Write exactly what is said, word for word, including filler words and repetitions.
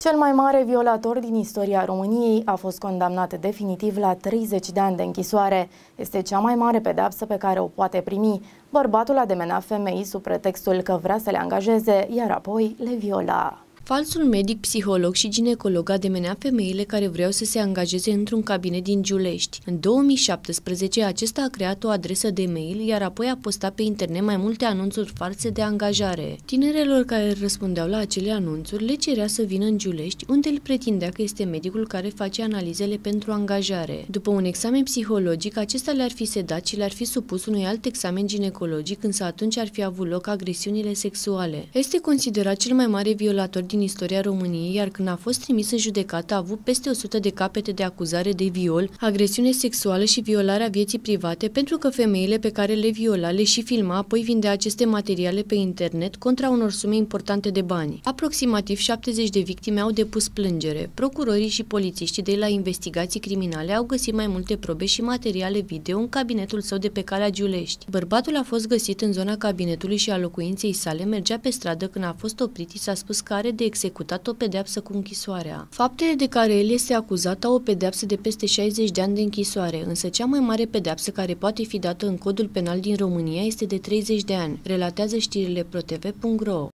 Cel mai mare violator din istoria României a fost condamnat definitiv la treizeci de ani de închisoare. Este cea mai mare pedeapsă pe care o poate primi. Bărbatul ademenea femei sub pretextul că vrea să le angajeze, iar apoi le viola. Falsul medic, psiholog și ginecolog ademenea femeile care vreau să se angajeze într-un cabinet din Giulești. În două mii șaptesprezece, acesta a creat o adresă de mail, iar apoi a postat pe internet mai multe anunțuri false de angajare. Tinerelor care răspundeau la acele anunțuri le cerea să vină în Giulești, unde îl pretindea că este medicul care face analizele pentru angajare. După un examen psihologic, acesta le-ar fi sedat și le-ar fi supus unui alt examen ginecologic, însă atunci ar fi avut loc agresiunile sexuale. Este considerat cel mai mare violator din în istoria României, iar când a fost trimis în judecată a avut peste o sută de capete de acuzare de viol, agresiune sexuală și violarea vieții private, pentru că femeile pe care le viola le și filma, apoi vindea aceste materiale pe internet contra unor sume importante de bani. Aproximativ șaptezeci de victime au depus plângere. Procurorii și polițiștii de la investigații criminale au găsit mai multe probe și materiale video în cabinetul său de pe Calea Giulești. Bărbatul a fost găsit în zona cabinetului și a locuinței sale, mergea pe stradă când a fost oprit, i s-a spus că are de executat o pedeapsă cu închisoarea. Faptele de care el este acuzat au o pedeapsă de peste șaizeci de ani de închisoare, însă cea mai mare pedeapsă care poate fi dată în codul penal din România este de treizeci de ani, relatează știrile pro t v punct ro.